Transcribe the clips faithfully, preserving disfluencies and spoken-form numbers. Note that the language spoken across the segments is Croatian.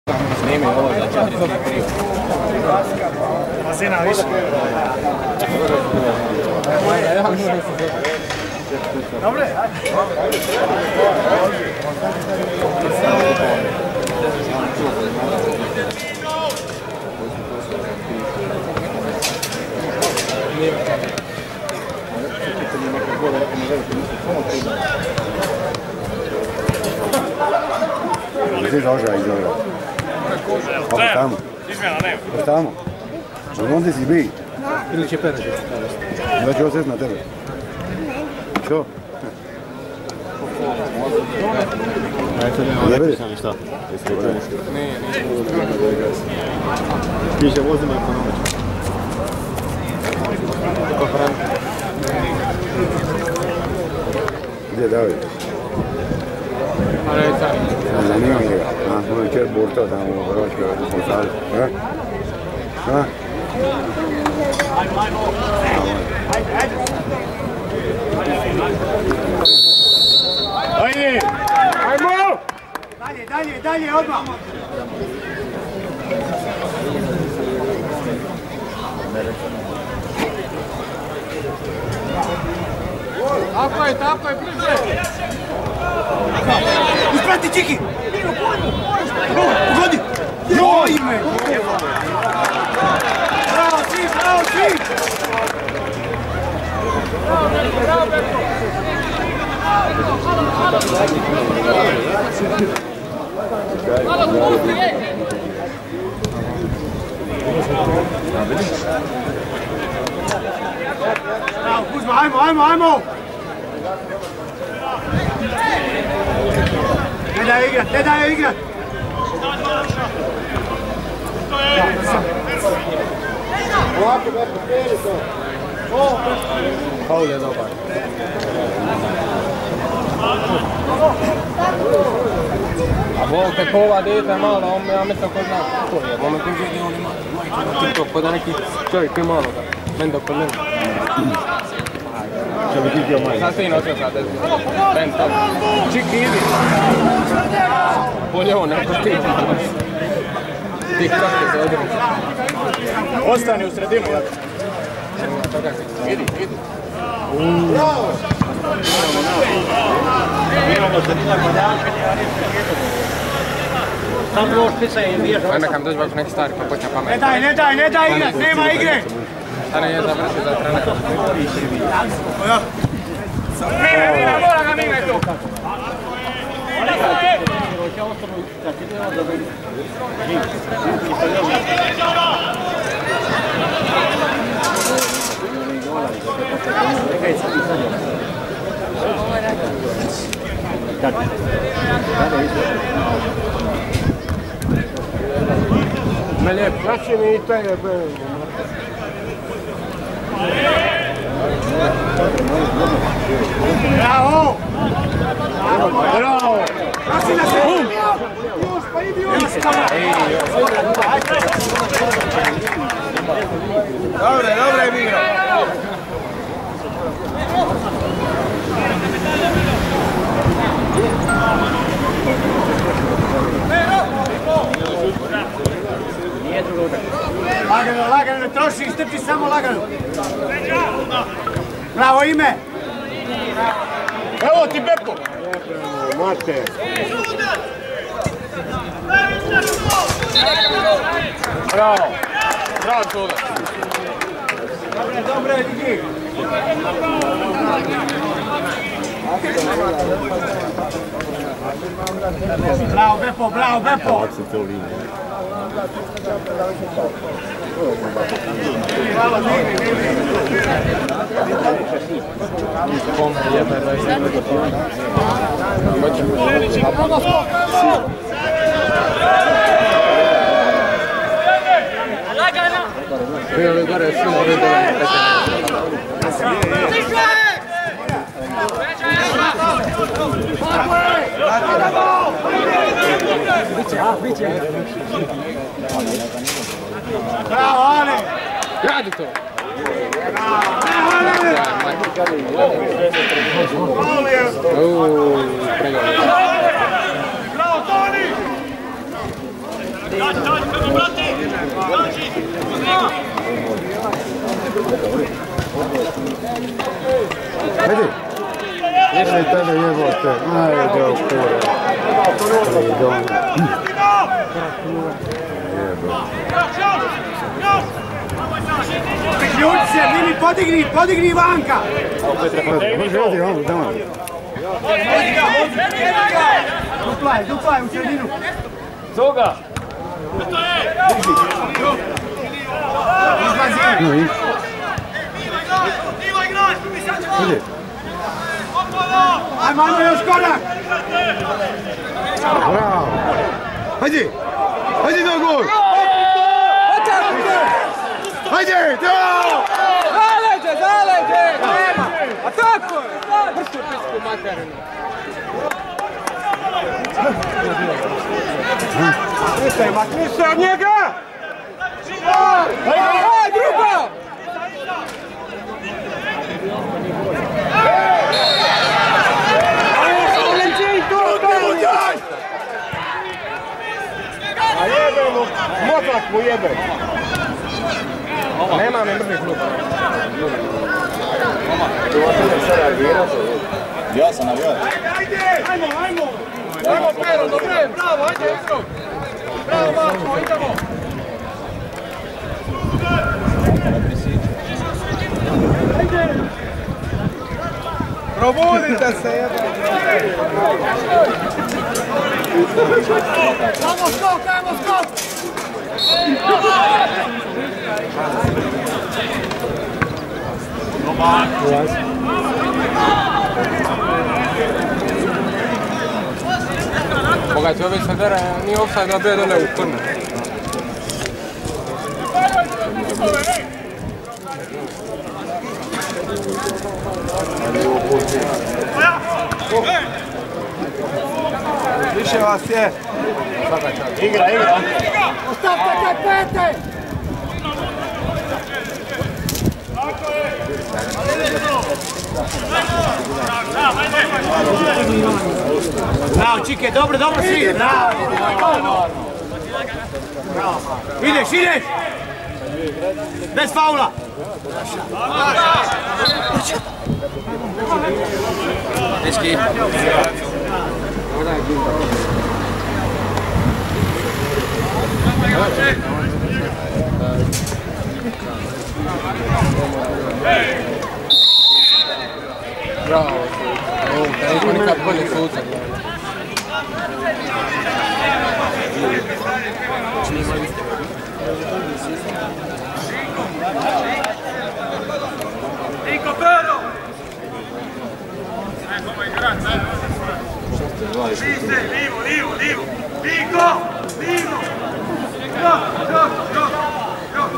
Snimi ovo za četiri krivo. Masina više. Dobre, Gdje došao iz Zagreba? Kako tamo? izmjena nema. Kako tamo? Onda si bi? Ili će perati? Da ću osjeti na tebe. Što? Ne vidi? Šta? Ne, ne. Piše vozimo ekonomično. Gdje je David? Zanima njega. On je čer burtao tamo u Hrvatskoj responsali. Ha? Ajde! Ajmo! Dalje, dalje, dalje, odmah! Tako je, tako je, bliže! Isprati, Čiki! Pogodi! Joj me! Bravo, svi, bravo, svi! Bravo, Beko! Malo spusti, ej! Bravo, Kuzma, ajmo, ajmo, ajmo! Ne daj igrat, ne daj igrat! Ovako, Beko, prijeli to. Paul je dobar. A Bog te kova dete malo, on ja mislim ko zna kako je. Moment koji vidi on ima majke na TikTok, da neki čovjek koji malo da menda kod mene. Što bi ti bio majke? Sad si nosio sad, ben tam. Čiki idi. Bolje on, neko ti. TikTok je se održi. Ostani u sredinu, jak. Idi, idi. Imamo sredina Godjanka, sam prvo špica i biješ. Ajme kam dođi bako neki stari pa počne pamet. Ne daj, ne daj, ne daj igrat, nema igre! Stane je završi za trener. Mine, mine, mora ga mine tu! Me lijep, znači mi i taj je bilo. Bravo! Bravo! Prosi da se bum! Još, pa idi još! Dobre, dobre je bilo. Lagano, lagano, ne troši, strpi samo lagano. Bravo ime! Evo ti Beko! Mate. Bravo! Bravo čuda! Dobre, dobre, vidi! Bravo Bepo, bravo Bepo! Bravo, Ale! Gradi to! Bravo, Toni! Vedi? Vedi te je bote, ajde u kure. Priključi se, Mimi, podigni, podigni Ivanka! Može odi ovom, dama. Duplaj, duplaj u sredinu. Zoga! Izlazi! No i? Vidi? Ajmo, ajmo još korak! Bravo! Hajde! Hajde do gol! Hajde! Da! Zaleđe, zaleđe! Nema! A tako je! Bršu pisku materinu! Nisaj, mak, nisaj od njega! Aj, drugo! A jebe mu, mozak mu jebe. Nema mi mrnih kluba. Ja sam navijao. Ajde, ajmo, ajmo! Ajmo, Pero, dobro, bravo, ajde, igro! Bravo, Marko, idemo! Probudite se, jebe! Ajmo skok, ajmo skok! Pogledajte, ovaj Sadera nije offside, a bio dole u korner. Više vas je. Igra, igra. Ostavite te pete! Bravo, Čike, dobro, dobro si. Bravo. Ideš, ideš. Bez faula. Dečki. Bravo, da niko nikad bolje suca. Niko Pero! Viste, livo, livo, livo! Niko! Livo! Jo, jo, jo! Jo!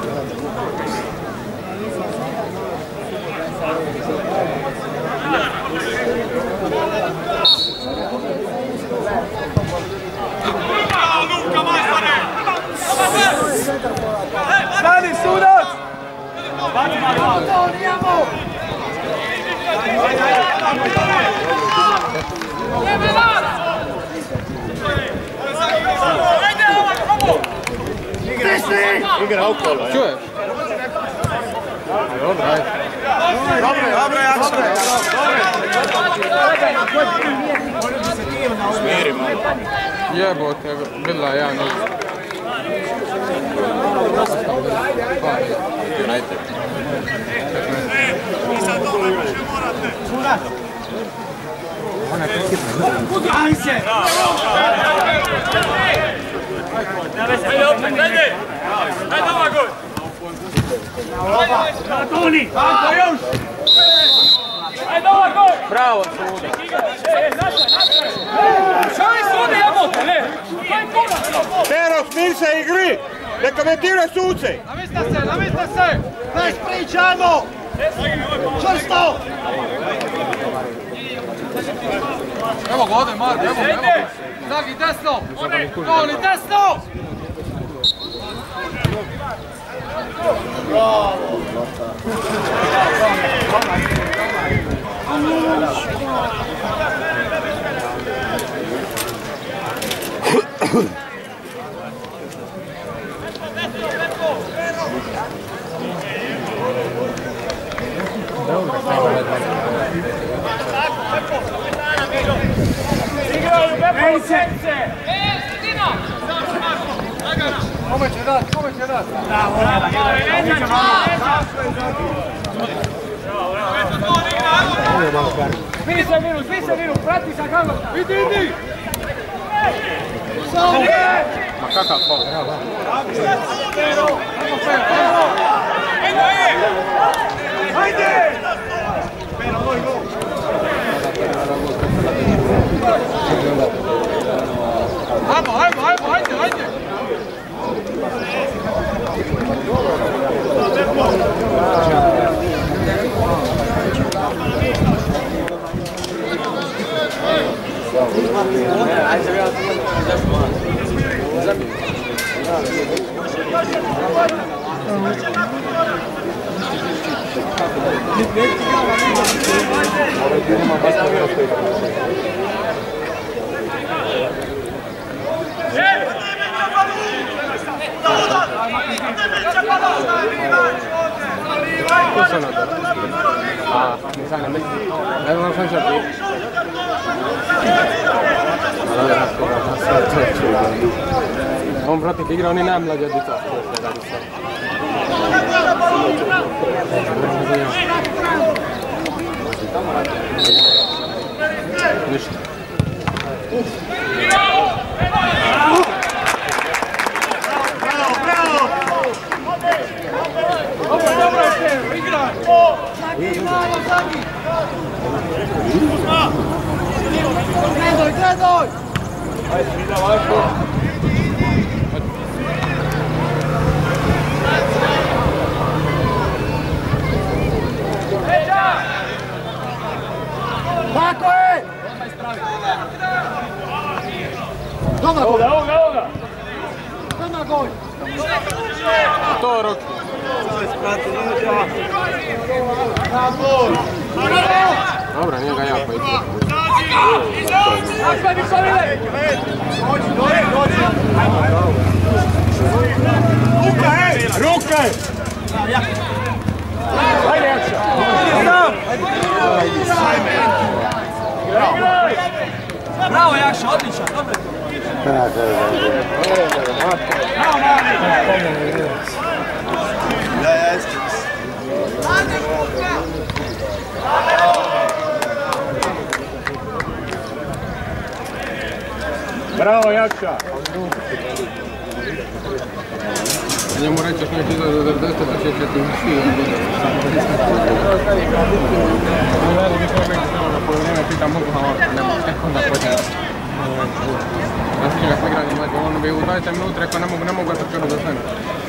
Stani, sudac! Igra okolo. Čuješ? Dobro, ajde. Dobro, dobro, jače. Smiri malo. Jebote, bila ja noć. United. Aj se! Ajde opet, ajde! Ajde ova gol! Toni! Tako još! Ajde ova gol! Bravo, suda. Što vi sude jebote, ne? To je konačno! Pero, smir se igri! Ne komentiraj suce! Namista se, namista se! Ne spričajmo! Čvrsto! Evo ga, ode Marko, evo ga, evo ga. Zagi, desno! Toni, desno! dati, kome će dati? Svi se minu, svi se minu, prati sa kako, idi, idi! Ma kakav fol? Hajde! Ajmo, ajmo, ajmo, hajde, hajde! Ah, mi sa ne non sono certo. On pratik igra, oni najmlađi od djeca. Ništa. Bravo, bravo! Dobro, dobro, igraj! Zagi, malo, zagi! Gledoj, gledoj! Ajde, mi da vašo! Tako je! Doma gol! Evo ga, evo ga! Doma gol! To Roki! Dobra, nije ga jako ići. Ruka, ej! Ruka! Ajde, Jakša! Bravo Jakša, odličan, dobro. Bravo, Ja, ja, jeste. Bravo, Jakša! Njemu reći još nešto izgleda za deset, pa će ćete svi odgoditi. Ne radi mi sve već samo na polovine, pitam mogu havoriti, nema, tek onda počne. Ja si njega smo igrali, znači on bi u dvadeset minuta rekao ne mogu, ne mogu, ja trčeo za sve.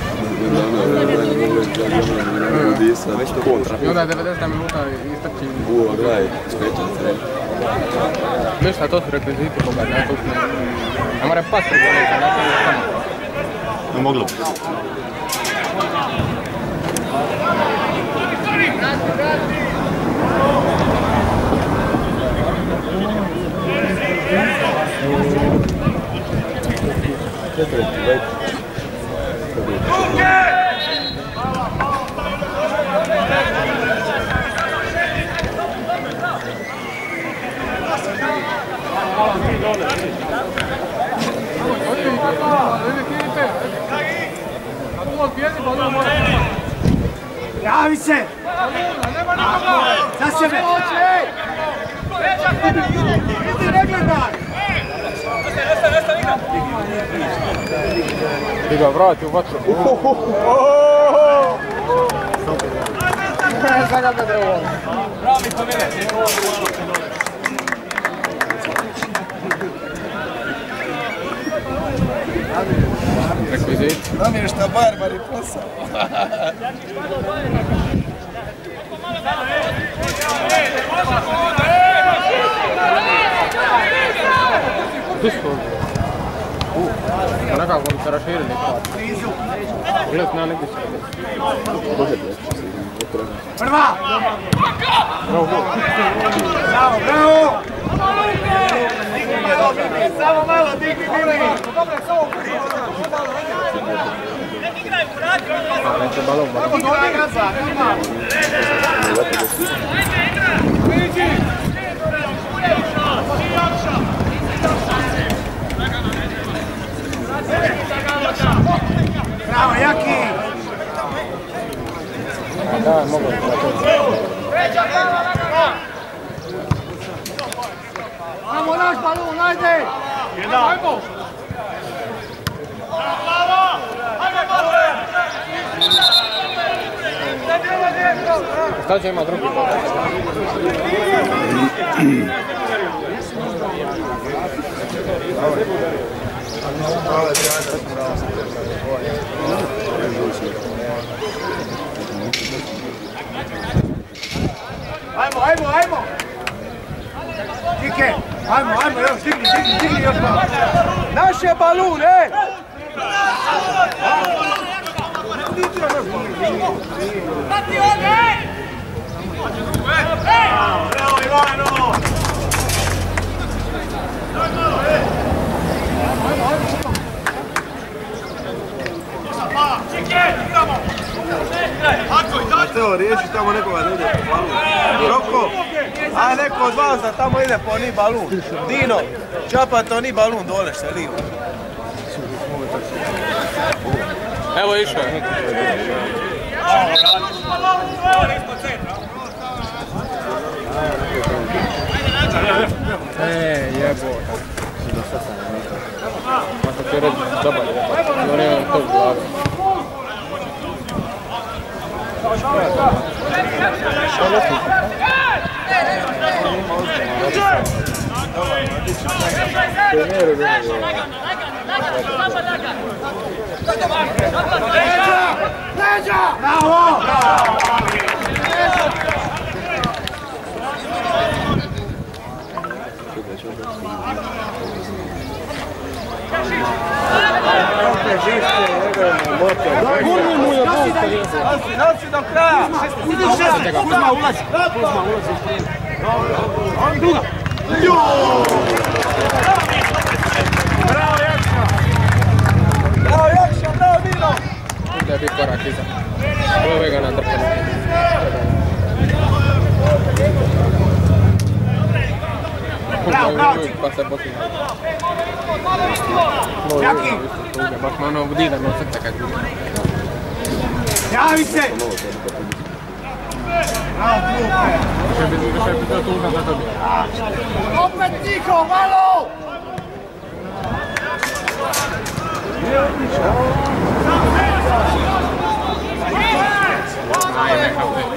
I onda je devedeset minuta istrči. Bula, gledaj, spečan se. Ništa, to su rekviziti bogat, ja to su ne... Ne mora pas prekoneka, ja to je samo. Ne moglo. Javi se! Za sebe! Idi, ne gledaj! Ti ga vrati u vatru. Sada ga drevo. Bravo mi to vidi. Rekvizit. Namješta barbari posao. Disko. Nekako se raširili. Gled na neki se. Prva! Bravo, bravo! Samo malo, digni Mili! Dobro, samo neće balon. Evo, dodi gaza, nema! Da, mogu. Ajmo naš balon, ajde! Jedan! Ajmo! Šta će ima drugi? Ajmo, ajmo, ajmo! Kike, ajmo, ajmo, još digni, digni, digni još malo! Naš je balun, ej! Stati ovdje! Bravo, Ivano! Mateo, riješi tamo nekoga da ide po balun. Roko, aj neko od vas da tamo ide po ni balun. Dino, čapa to ni balun dole što je livo. Evo išao je. Eee, jebota. Kako ti reći, dobar je. No nemam to u glavi. Bravo! Nosi do kraja! Kuzma ulazi! Kuzma ulazi! Druga! Bravo Jakša! Bravo Jakša, bravo Dino! Da je biti korak iza. Ove ga nadrpano. Bravo, bravo! Pa se poslije. Jaki! Baš me ono dida me srce kad vidim. Javi se! Bravo, glupe! Više bi više bi to tužno za tebi. Opet tiho, malo! Ajde, kako je.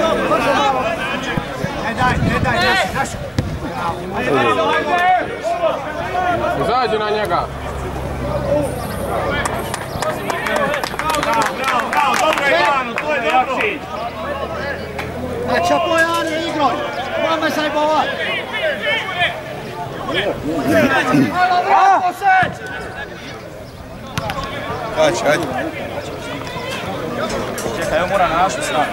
Ne daj, ne daj, naši, naši! Izađi na njega! Bravo, bravo, dobro Ivano, to je dobro! Neća pojani, igroj! Máme zajbovat! Malo vrátko se! Kači, ajde. Čekaj, evo mora na našu stranu.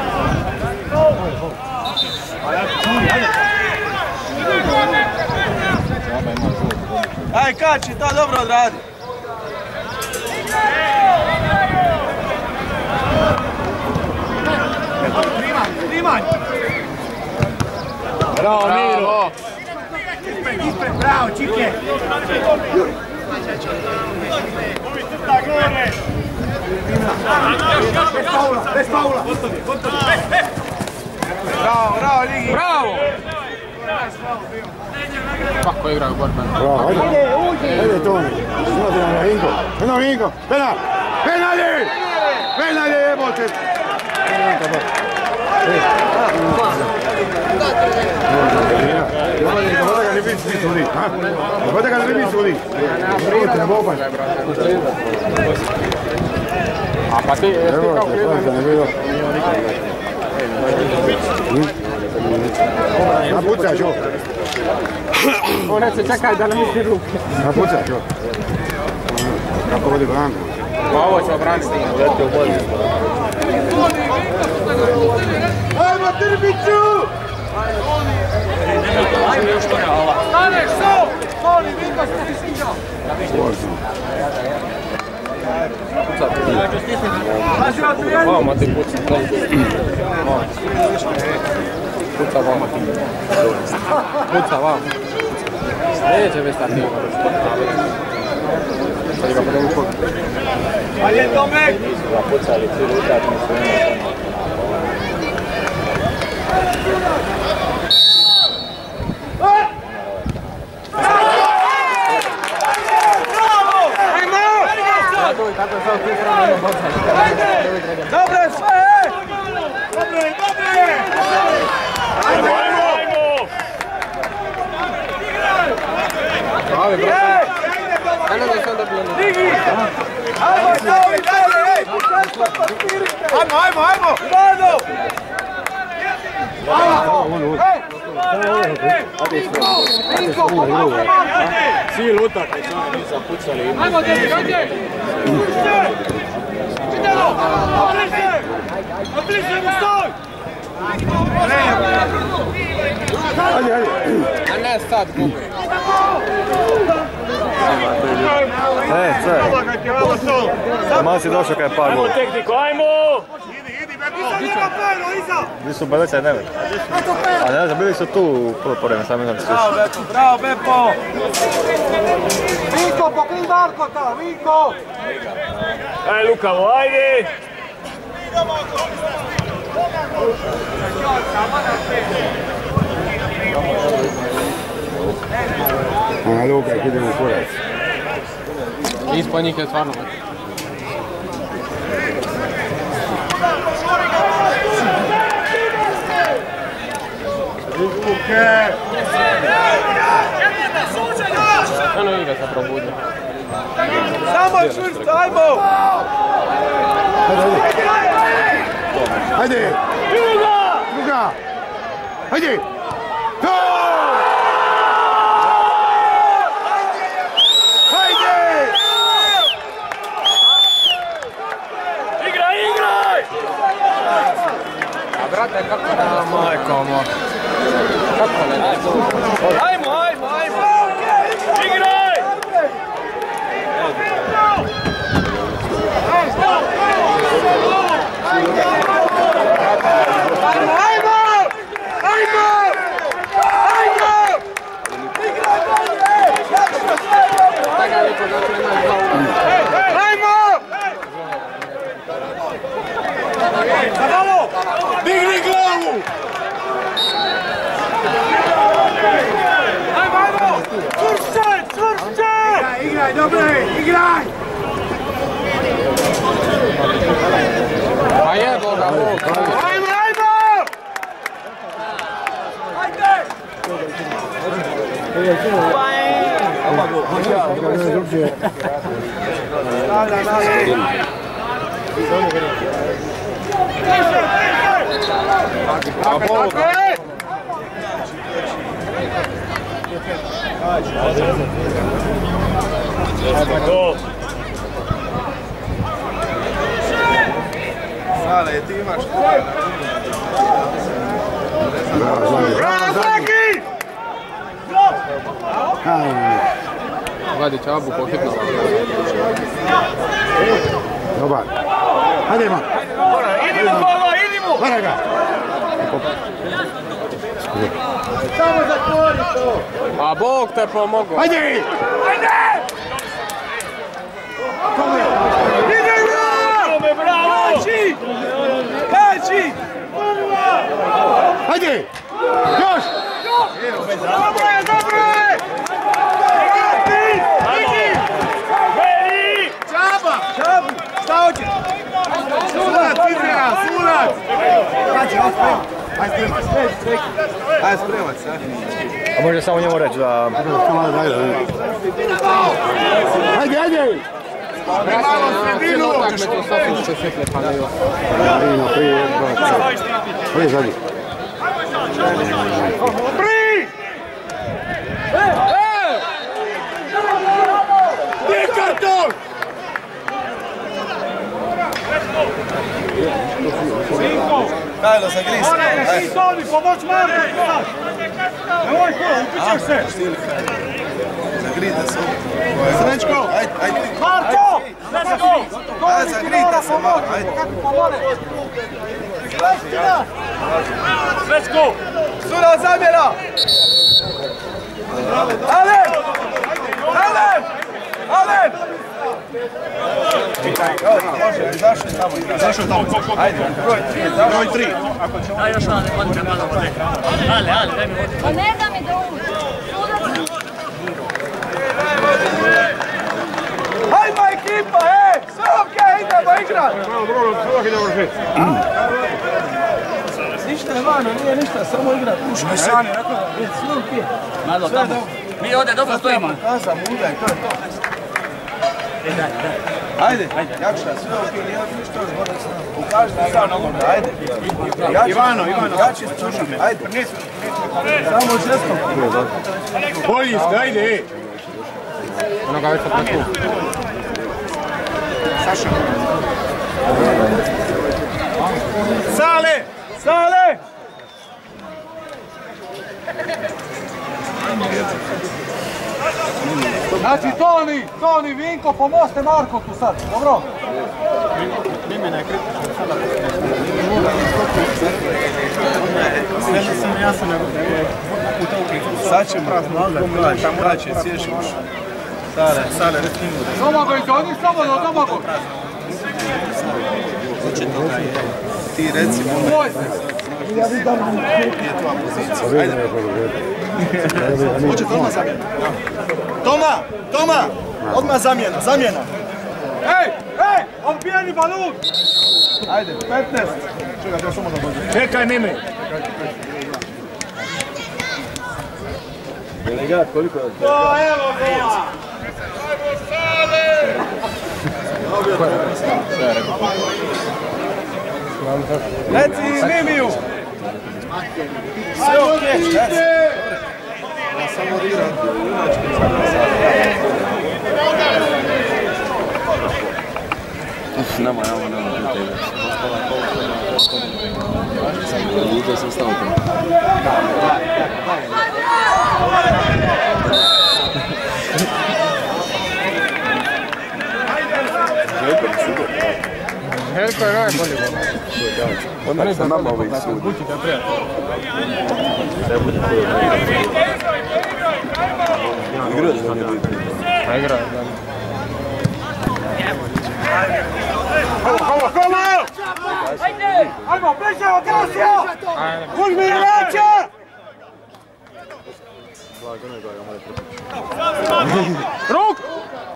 Aj, Kači, to dobro odradi. Primanj! Bravo, Miro! Ispred, ispred, bravo, Čike! Bez faula, bez faula! Bravo, bravo, Ligi! Bravo! Kako je igrao borben? Bravo, ajde. Ajde, Toni. Snati na Vinko. Eno, Vinko. Penal! Penali! Penali, jebote! Nemojte ga ne biti svi sudi. Nemojte ga ne biti sudi. Nemojte, ne mogu. A pa ti, jesi ti kao kriven? Napucaš ovo. On neće čekaj da nam misli ruke. Napucaš ovo. Kako vodi Branko? Pa ovo će obraniti. Lete u bolje. Ajmo, Trbiću! Staneš, so! Toni, Vinko, što ti sviđao? Vama ti puca. Puca vama. Puca vama. Neće već stati. Sad ga podem u kogu. Ajde, Tomek! Pucali cijeli utakmicu. Kako je sad tu strano jedno bocanje? Dobre sve! Dobre, dobre! Ajmo, ajmo, ajmo! Pravi, brate. Ajmo da sam dobio jedno. Ajmo, stavi dalje, ej! Ajmo, ajmo, ajmo! Rado! Svi lutate, samo mi zapucali. Ajmo, djeti, ajde! Ajde, ajde. A ne sad gubi. E, sve. Malo si došao kada je par gol. Ajmo tehniku, ajmo! Gdje su Belica i Nevet? A ne znam, bili su tu u prvo poreme, sam ne znam. Bravo, Bepo, bravo, Bepo! Vinko, pokri Marko ta, Vinko! Aj, Lukavo, ajde! A Luka, idemo u kurac. Ispod njih je stvarno. Ono igra se probudio. Samo čvrsto, ajmo! Ajde, ajde! Ajde! Druga! Druga! Ajde! To! Ajde! Igraj, igraj! A brate, kako da majko mo? Kako ne da? Ajmo, ajmo, ajmo! Igraj! Ajmo, ajmo! Ajmo! Ajmo! Igraj bolje! Tako je lijepo, znači imaš dva ura. Ajmo! Zadalo! Digni glavu! Ajmo, ajmo! Čvršće, čvršće! Igraj, dobre, igraj! Pa je Boga, Bog. Ajmo, ajmo! Ajde! Stavlja, stavlja. Tako je! To! Sale, ti imaš. Bravo, Zaki! Vadi Čabu pohitno. dobar. Ajde, ima. Idimo, Pavla, idimo! Vara ga. Samo zatvori to! A Bog te pomogao. Ajde! Ajde! Idemo! Tome, bravo! Kači! Kači! Ajde! Još! Dobro je, dobro je! Vidi! Veli! Čaba! Čabu! Šta hoće? Sunac, izmjena, sunac! Kači, aj spremac. Aj spremac. Aj spremac, aj. A može samo njemu reći da... Ajde, ajde! Malo sredinu! Cijelo utakmicu sad su se svitle panaju. Ima prije, prije zadnji. Pri! Gdje karton? Daj da zagriz. Daj. Soli, pomoć Marko! Nemoj ko, upićeš se! Zagrite se. Srećko! Ajde, ajde. Marko! Let's go! Ajde, zagrite se malo, ajde. Let's go! Suna zamjera! Alen! Alen! Alen! Može, zašli tamo igra. Zašli tamo. Ajde, broj tri. Broj tri. Daj još malo, nek odmah malo vode. Ale, ale, daj mi vode. Pa ne da mi da uđe. Hajmo ekipa, ej! Sve okej, idemo igrat! Malo dobro, sve ide vršiti. Ništa je vano, nije ništa, samo igrat. Puška, Sani, rekao da. sve okej. Malo tamo. Mi ovdje dobro stojimo. Kaza, mudaj, to je to. E, daj, daj. Ajde, Jakša, sve okej, nije ništa zvoda s nama. Ukažite sam nogu, ajde. Ivano, Ivano. Jači struži me, ajde. Samo žestom. Bolji ste, ajde, ej. Ono ga već sad na tu. Sale! Sale! Znači Toni, Toni, Vinko, pomozite Marko tu sad, dobro? Sad ćemo kraće, sješiš. Sale, sale, Domagoj, Toni, slobodno, Domagoj. ti reci mu. Boj se. Nije tvoja pozicija. Ajde. Hoće Toma zamjena. Toma! Toma! Odmah zamjena, zamjena. Ej, ej, odbijeni balun. Ajde, petnaest. Čekaj, to samo da dođe. Čekaj, Mimi. Delegat, koliko je? To evo gola. Reci Mimiju! Sve okej, reci. Ja samo odigram. Nama, nama, nama, puta igraš. Luka sam stao tamo. Helko je najbolji gol. Onda sa nama ovih sudi. Bući da treba. Igra da nije biti. Pa igra, da. Hvala, hvala, hvala! Ajde, ajmo, bliže od Gasija! Uzmi igrača! Ruk!